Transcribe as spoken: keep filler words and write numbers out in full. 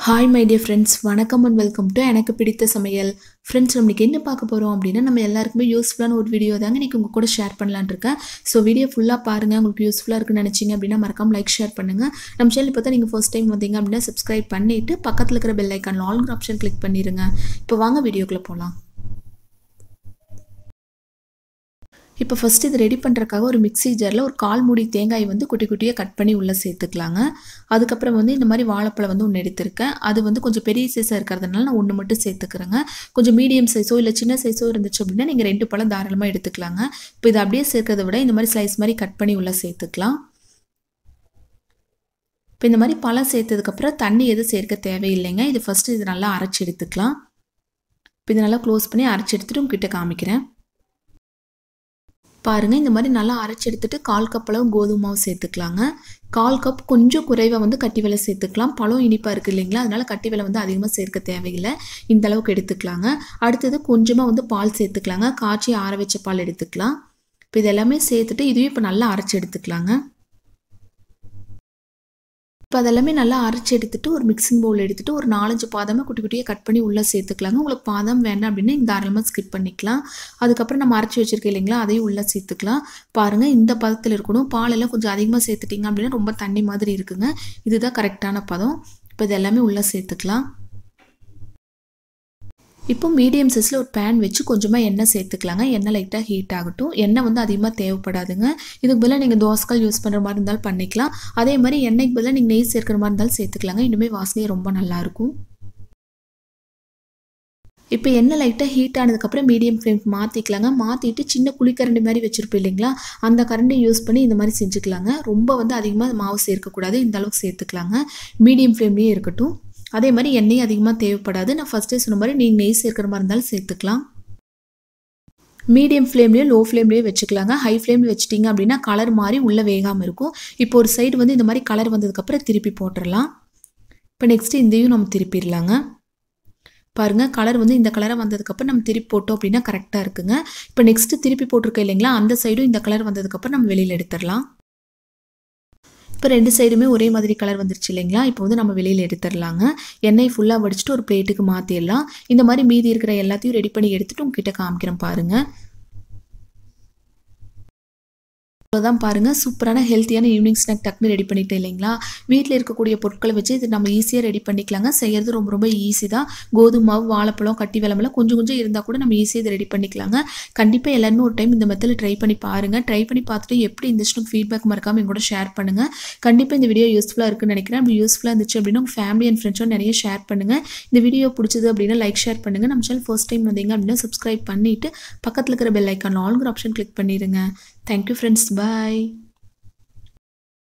Hi my dear friends, வணக்கம் and welcome to எனக்கு பிடித்த சமையல். Friends, நம்ம இன்னைக்கு என்ன பார்க்க போறோம் அப்படினா நம்ம எல்லாருக்குமே யூஸ்ஃபுல்லான ஒரு வீடியோ தாங்க இன்னைக்கு உங்க கூட ஷேர் பண்ணலாம்னு இருக்கேன். சோ வீடியோ ஃபுல்லா பாருங்க. உங்களுக்கு யூஸ்ஃபுல்லா இருக்குன்னு நினைச்சீங்க அப்படினா மறக்காம லைக் ஷேர் பண்ணுங்க. நம்ம சேனல் பார்த்தா நீங்க ஃபர்ஸ்ட் டைம் வந்தீங்க அப்படினா Subscribe பண்ணிட்டு பக்கத்துல இருக்கிற பெல் ஐகான்ல ஆல் ஆப்ஷன் கிளிக் பண்ணிருங்க. இப்போ வாங்க வீடியோக்குள்ள போலாம். இப்போ ஃபர்ஸ்ட் இது ரெடி பண்றதுக்காக ஒரு மிக்ஸி ஜார்ல ஒரு கால் மூடி தேங்காய் வந்து குட்டி குட்டியா கட் பண்ணி உள்ள சேர்த்துக்கலாங்க. அதுக்கு அப்புறம் வந்து இந்த மாதிரி வாழைப்பழம் வந்து ஒன்னு எடுத்துர்க்கேன். அது வந்து கொஞ்சம் பெரிய சைஸா இருக்குறதனால நான் ஒன்னு மட்டும் சேர்த்துக்கறேங்க. கொஞ்சம் மீடியம் சைஸோ இல்ல சின்ன சைஸோ இருந்துச்சு அப்படினா நீங்க ரெண்டு பழம் தாராளமா எடுத்துக்கலாங்க. இப்போ இத அப்படியே சேர்க்கிறதை விட இந்த மாதிரி ஸ்லைஸ் மாதிரி கட் பண்ணி உள்ள சேர்த்துக்கலாம். இப்போ இந்த மாதிரி பழம் சேர்த்ததுக்கு அப்புறம் தண்ணி எதுவும் சேர்க்க தேவையில்லைங்க. இது ஃபர்ஸ்ட் இது நல்லா அரைச்சு எடுத்துக்கலாம். இப்போ இத நல்லா க்ளோஸ் பண்ணி அரைச்சு எடுத்துட்டு உங்ககிட்ட காமிக்கிறேன். பாருங்க இந்த மாதிரி நல்லா அரைச்சு எடுத்துட்டு கால் கப் அளவு கோதுமை மாவு சேர்த்துக்கலாங்க. கால் கப் கொஞ்சம் குறைவா வந்து கட்டி வெல்லம் சேர்த்துக்கலாம். பழம் இனிப்பா இருக்கு இல்லீங்களா, அதனால கட்டி வெல்லம் வந்து அதிகமா சேர்க்க தேவையில்லை. இந்த அளவுக்கு எடுத்துக்கலாங்க. அடுத்து கொஞ்சமா வந்து பால் சேர்த்துக்கலாங்க. காய்ச்சி ஆற வச்ச பால் எடுத்துக்கலாம். இப்போ இதெல்லாம் சேர்த்துட்டு இதுவே இப்ப நல்லா அரைச்சு எடுத்துக்கலாங்க. இப்போ அதெல்லாம் நல்லா அரைச்சு எடுத்துட்டு ஒரு மிக்சிங் பவுல் எடுத்துட்டு ஒரு நாலஞ்சு பாதாம குட்டி குட்டியா கட் பண்ணி உள்ள சேர்த்துக்கலாங்க. உங்களுக்கு பாதாம் வேண்டாம் அப்படினா இந்த தாராளமா ஸ்கிப் பண்ணிக்கலாம். அதுக்கு அப்புறம் நம்ம அரைச்சு வச்சிருக்கோம் இல்லீங்களா, அதையும் உள்ள சேர்த்துக்கலாம். பாருங்க இந்த பதத்துல இருக்கணும். பால் எல்லாம் கொஞ்சம் அதிகமா சேர்த்துட்டீங்க அப்படினா ரொம்ப தண்ணி மாதிரி இருக்குங்க. இதுதான் கரெக்ட்டான பதம். இப்போ இதெல்லாம் உள்ள சேர்த்துக்கலாம். இப்போ மீடியம் சைஸ்ல ஒரு pan வச்சு கொஞ்சமா எண்ணெய் சேர்த்துக்கலாங்க. எண்ணெய் லைட்டா ஹீட் ஆகட்டும். எண்ணெய் வந்து அதிகமா தேவைப்படாதுங்க. இதுக்கு பதிலா நீங்க தோசைக்கல் யூஸ் பண்ற மாதிரி இருந்தால் பண்ணிக்கலாம். அதே மாதிரி எண்ணெய்க்கு பதிலா நீங்க நெய் சேர்க்கிற மாதிரி இருந்தால் சேர்த்துக்கலாங்க. இன்னுமே வாசனை ரொம்ப நல்லா இருக்கும். இப்போ எண்ணெய் லைட்டா ஹீட் ஆனதுக்கு அப்புறம் மீடியம் ஃப்ளேம் மாத்திக்கலாங்க. மாத்திட்டு சின்ன குழிக்கரண்டி மாதிரி வச்சிருப்பீங்க இல்லீங்களா, அந்த கரண்டி யூஸ் பண்ணி இந்த மாதிரி செஞ்சுக்கலாங்க. ரொம்ப வந்து அதிகமா மாவு சேர்க்க கூடாது. இந்த அளவுக்கு சேர்த்துக்கலாங்க. மீடியம் ஃப்ளேம்லயே இருக்கட்டும். அதே மாதிரி எண்ணெய் அதிகமா தேவைப்படாது. நான் ஃபர்ஸ்டே சொன்ன மாதிரி நீங்க நெய் சேர்க்கிற மாதிரி இருந்தாலும் சேர்த்துக்கலாம். மீடியம் ஃப்ளேம்லயே லோ ஃப்ளேம்லயே வெச்சுக்கலாங்க. ஹை ஃப்ளேம்ல வெச்சிட்டீங்க அப்படினா கலர் மாறி உள்ள வேகாம இருக்கும். இப்போ ஒரு சைடு வந்து இந்த மாதிரி கலர் வந்ததுக்கு அப்புறம் திருப்பி போட்டுறலாம். இப்போ நெக்ஸ்ட் இதையும் நம்ம திருப்பிடலாங்க. பாருங்க கலர் வந்து இந்த கலரா வந்ததுக்கு அப்புறம் நம்ம திருப்பி போட்டோம் அப்படினா கரெக்ட்டா இருக்குங்க. இப்போ நெக்ஸ்ட் திருப்பி போட்டுருக்க இல்லீங்களா, அந்த சைடும் இந்த கலர் வந்ததுக்கு அப்புறம் நம்ம வெளியில எடுத்துறலாம். இப்போ ரெண்டு சைடுமே ஒரே மாதிரி கலர் வந்துருச்சு இல்லீங்களா, இப்போ வந்து நம்ம வெளியில எடுத்துறலாங்க. எண்ணெய் ஃபுல்லா வடிச்சிட்டு ஒரு பிளேட்டுக்கு மாத்திடலாம். இந்த மாதிரி மீதி இருக்கிற எல்லாத்தையும் ரெடி பண்ணி எடுத்துட்டு உங்ககிட்ட காமிக்கிறேன் பாருங்க. அதான் பாருங்க சூப்பரான ஹெல்தியான ஈவினிங் ஸ்நாக் டக்னு ரெடி பண்ணிட்டேன் இல்லீங்களா. வீட்ல இருக்கக்கூடிய பொருட்களை வச்சு இது நம்ம ஈஸியா ரெடி பண்ணிக்கலாங்க. செய்யிறது ரொம்ப ரொம்ப ஈஸி தான். கோதுமை மாவு, வாழைப்பழம், கட்டி வெல்லம் எல்லாம் கொஞ்சம் கொஞ்சம் இருந்தா கூட நம்ம ஈஸியா இத ரெடி பண்ணிக்கலாங்க. கண்டிப்பா எல்லாரும் ஒரு டைம் இந்த மெத்தட்ல ட்ரை பண்ணி பாருங்க. ட்ரை பண்ணி பார்த்துட்டு எப்படி இருந்துச்சுன்னு ஃபீட்பேக் மறக்காம என் கூட ஷேர் பண்ணுங்க. கண்டிப்பா இந்த வீடியோ யூஸ்ஃபுல்லா இருக்குன்னு நினைக்கிறேன். அப்படி யூஸ்ஃபுல்லா இருந்துச்சு அப்படினா உங்க ஃபேமிலி அண்ட் ஃப்ரெண்ட்ஸோட நிறைய ஷேர் பண்ணுங்க. இந்த வீடியோ பிடிச்சது அப்படினா லைக் ஷேர் பண்ணுங்க. நம்ம சேனல் ஃபர்ஸ்ட் டைம் வந்தீங்க அப்படினா Subscribe பண்ணிட்டு பக்கத்துல இருக்கிற பெல் ஐகான்ல ஆல் ஆப்ஷன் கிளிக் பண்ணிருங்க. Thank you friends. Bye.